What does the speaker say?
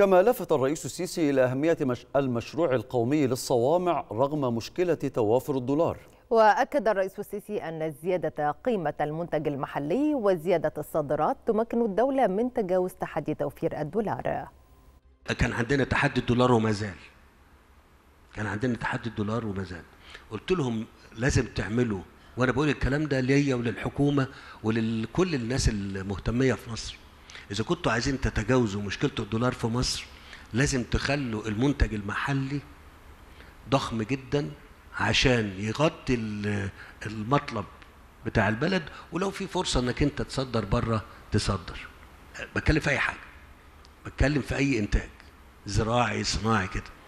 كما لفت الرئيس السيسي إلى أهمية المشروع القومي للصوامع رغم مشكلة توافر الدولار. وأكد الرئيس السيسي أن زيادة قيمة المنتج المحلي وزيادة الصادرات تمكن الدولة من تجاوز تحدي توفير الدولار. كان عندنا تحدي الدولار وما زال. قلت لهم لازم تعملوا، وأنا بقول الكلام ده ليا وللحكومة ولكل الناس المهتمية في مصر. إذا كنتوا عايزين تتجاوزوا مشكلة الدولار في مصر لازم تخلوا المنتج المحلي ضخم جدا عشان يغطي المطلب بتاع البلد، ولو في فرصة انك انت تصدر بره تصدر. بتكلم في اي حاجة، بتكلم في اي انتاج زراعي صناعي كده.